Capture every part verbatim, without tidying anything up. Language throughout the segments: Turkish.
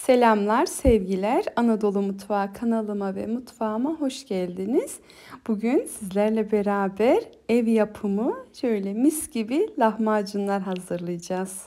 Selamlar, sevgiler. Anadolu Mutfağı kanalıma ve mutfağıma hoş geldiniz. Bugün sizlerle beraber ev yapımı şöyle mis gibi lahmacunlar hazırlayacağız.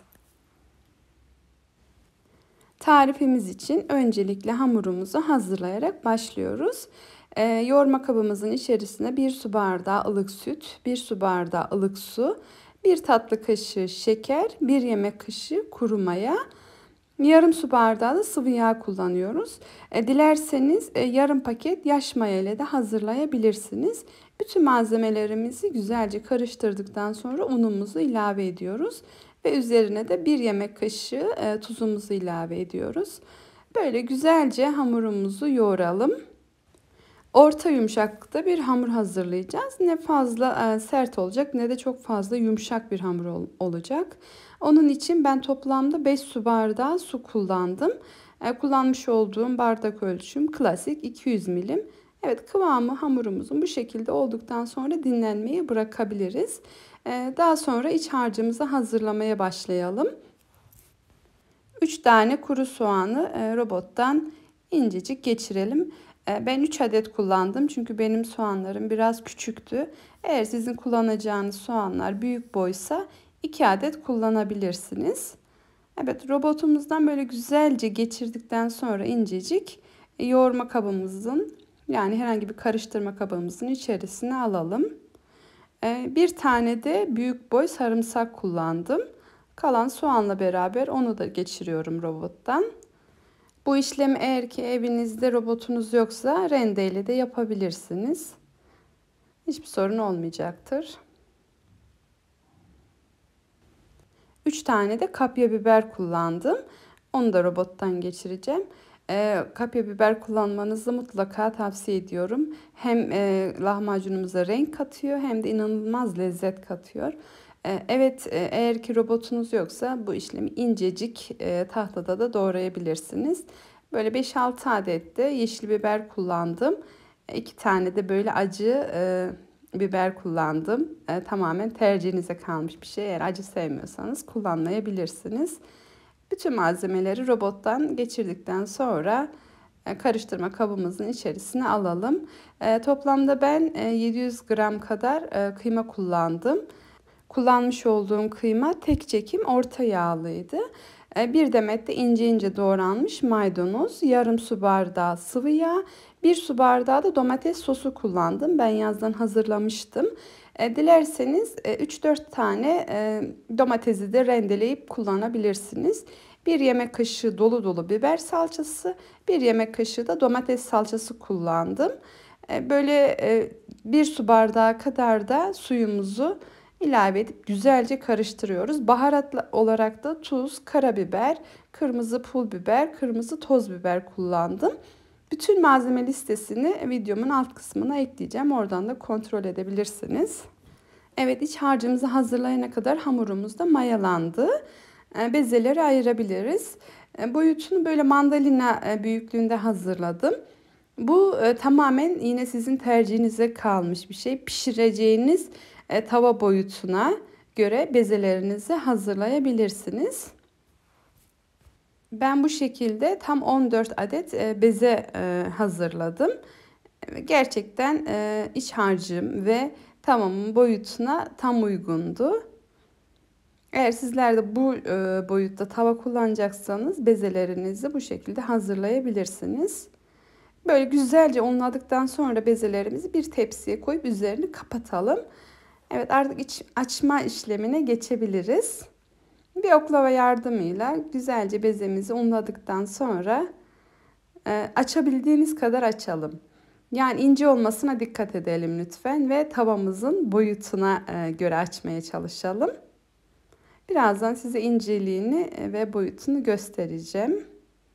Tarifimiz için öncelikle hamurumuzu hazırlayarak başlıyoruz. Ee, yoğurma kabımızın içerisine bir su bardağı ılık süt, bir su bardağı ılık su, bir tatlı kaşığı şeker, bir yemek kaşığı kuru maya, yarım su bardağı da sıvı yağ kullanıyoruz. E, dilerseniz e, yarım paket yaş maya ile de hazırlayabilirsiniz. Bütün malzemelerimizi güzelce karıştırdıktan sonra unumuzu ilave ediyoruz. Ve üzerine de bir yemek kaşığı e, tuzumuzu ilave ediyoruz. Böyle güzelce hamurumuzu yoğuralım. Orta yumuşaklıkta bir hamur hazırlayacağız. Ne fazla e, sert olacak ne de çok fazla yumuşak bir hamur ol, olacak. Onun için ben toplamda beş su bardağı su kullandım. E, kullanmış olduğum bardak ölçüm klasik iki yüz milim. Evet, kıvamı hamurumuzun bu şekilde olduktan sonra dinlenmeye bırakabiliriz. E, daha sonra iç harcımızı hazırlamaya başlayalım. üç tane kuru soğanı e, robottan incecik geçirelim. Ben üç adet kullandım çünkü benim soğanlarım biraz küçüktü. Eğer sizin kullanacağınız soğanlar büyük boysa iki adet kullanabilirsiniz. Evet, robotumuzdan böyle güzelce geçirdikten sonra incecik yoğurma kabımızın, yani herhangi bir karıştırma kabımızın içerisine alalım. Bir tane de büyük boy sarımsak kullandım. Kalan soğanla beraber onu da geçiriyorum robottan. Bu işlemi eğer ki evinizde robotunuz yoksa rendeyle de yapabilirsiniz. Hiçbir sorun olmayacaktır. üç tane de kapya biber kullandım. Onu da robottan geçireceğim. E, kapya biber kullanmanızı mutlaka tavsiye ediyorum. Hem e, lahmacunumuza renk katıyor hem de inanılmaz lezzet katıyor. E, evet, e, eğer ki robotunuz yoksa bu işlemi incecik e, tahtada da doğrayabilirsiniz. Böyle beş altı adet de yeşil biber kullandım. iki tane de böyle acı e, biber kullandım. E, tamamen tercihinize kalmış bir şey. Eğer acı sevmiyorsanız kullanmayabilirsiniz. Bütün malzemeleri robottan geçirdikten sonra e, karıştırma kabımızın içerisine alalım. E, toplamda ben e, yedi yüz gram kadar e, kıyma kullandım. Kullanmış olduğum kıyma tek çekim orta yağlıydı. Bir demet de ince ince doğranmış maydanoz, yarım su bardağı sıvı yağ, bir su bardağı da domates sosu kullandım. Ben yazdan hazırlamıştım. Dilerseniz üç dört tane domatesi de rendeleyip kullanabilirsiniz. Bir yemek kaşığı dolu dolu biber salçası, bir yemek kaşığı da domates salçası kullandım. Böyle bir su bardağı kadar da suyumuzu ilave edip güzelce karıştırıyoruz. Baharat olarak da tuz, karabiber, kırmızı pul biber, kırmızı toz biber kullandım. Bütün malzeme listesini videomun alt kısmına ekleyeceğim. Oradan da kontrol edebilirsiniz. Evet, iç harcımızı hazırlayana kadar hamurumuz da mayalandı. Bezeleri ayırabiliriz. Boyutunu böyle mandalina büyüklüğünde hazırladım. Bu e, tamamen yine sizin tercihinize kalmış bir şey. Pişireceğiniz e, tava boyutuna göre bezelerinizi hazırlayabilirsiniz. Ben bu şekilde tam on dört adet e, beze e, hazırladım. Gerçekten e, iç harcım ve tavamın boyutuna tam uygundu. Eğer sizler de bu e, boyutta tava kullanacaksanız bezelerinizi bu şekilde hazırlayabilirsiniz. Böyle güzelce unladıktan sonra bezelerimizi bir tepsiye koyup üzerini kapatalım. Evet, artık iç açma işlemine geçebiliriz. Bir oklava yardımıyla güzelce bezemizi unladıktan sonra e, açabildiğimiz kadar açalım. Yani ince olmasına dikkat edelim lütfen ve tavamızın boyutuna e, göre açmaya çalışalım. Birazdan size inceliğini ve boyutunu göstereceğim.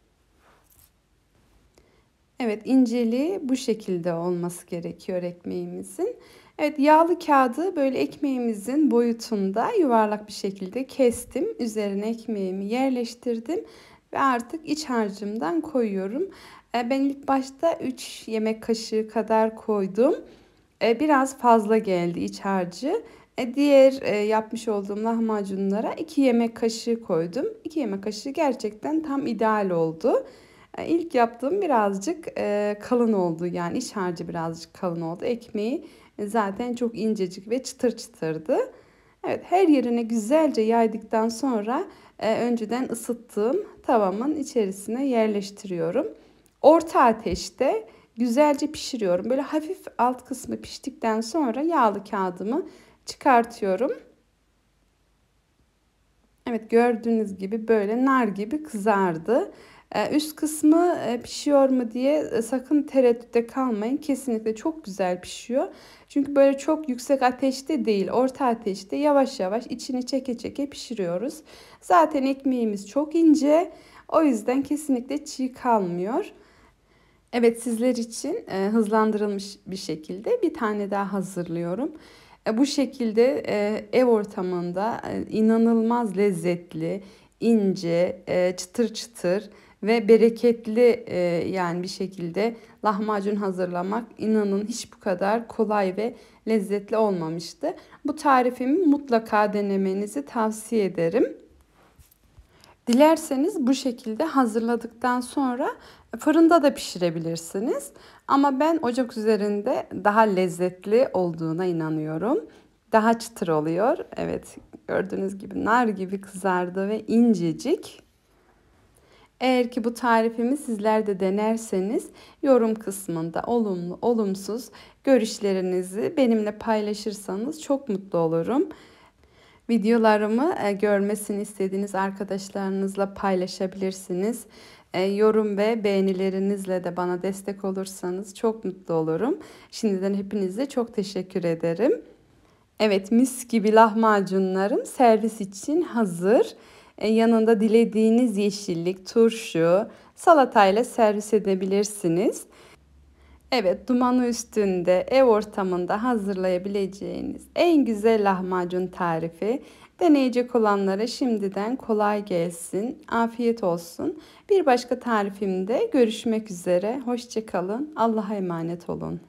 Evet, inceliği bu şekilde olması gerekiyor ekmeğimizin. Evet, yağlı kağıdı böyle ekmeğimizin boyutunda yuvarlak bir şekilde kestim. Üzerine ekmeğimi yerleştirdim ve artık iç harcımdan koyuyorum. Ben ilk başta üç yemek kaşığı kadar koydum. Biraz fazla geldi iç harcı. E, diğer e, yapmış olduğum lahmacunlara iki yemek kaşığı koydum. iki yemek kaşığı gerçekten tam ideal oldu. E, ilk yaptığım birazcık e, kalın oldu. Yani iç harcı birazcık kalın oldu. Ekmeği e, zaten çok incecik ve çıtır çıtırdı. Evet, her yerine güzelce yaydıktan sonra e, önceden ısıttığım tavamın içerisine yerleştiriyorum. Orta ateşte güzelce pişiriyorum. Böyle hafif alt kısmı piştikten sonra yağlı kağıdımı çıkartıyorum. Evet, gördüğünüz gibi böyle nar gibi kızardı. Ee, üst kısmı e, pişiyor mu diye e, sakın tereddütte kalmayın. Kesinlikle çok güzel pişiyor. Çünkü böyle çok yüksek ateşte değil, orta ateşte yavaş yavaş içini çeke çeke pişiriyoruz. Zaten ekmeğimiz çok ince. O yüzden kesinlikle çiğ kalmıyor. Evet, sizler için e, hızlandırılmış bir şekilde bir tane daha hazırlıyorum. E, bu şekilde e, ev ortamında e, inanılmaz lezzetli, ince, e, çıtır çıtır ve bereketli e, yani bir şekilde lahmacun hazırlamak inanın hiç bu kadar kolay ve lezzetli olmamıştı. Bu tarifimi mutlaka denemenizi tavsiye ederim. Dilerseniz bu şekilde hazırladıktan sonra fırında da pişirebilirsiniz. Ama ben ocak üzerinde daha lezzetli olduğuna inanıyorum. Daha çıtır oluyor. Evet, gördüğünüz gibi nar gibi kızardı ve incecik. Eğer ki bu tarifimi sizler de denerseniz yorum kısmında olumlu, olumsuz görüşlerinizi benimle paylaşırsanız çok mutlu olurum. Videolarımı e, görmesini istediğiniz arkadaşlarınızla paylaşabilirsiniz. E, yorum ve beğenilerinizle de bana destek olursanız çok mutlu olurum. Şimdiden hepinize çok teşekkür ederim. Evet, mis gibi lahmacunlarım servis için hazır. E, yanında dilediğiniz yeşillik, turşu, salatayla servis edebilirsiniz. Evet, dumanı üstünde ev ortamında hazırlayabileceğiniz en güzel lahmacun tarifi. Deneyecek olanlara şimdiden kolay gelsin, afiyet olsun. Bir başka tarifimde görüşmek üzere. Hoşça kalın. Allah'a emanet olun.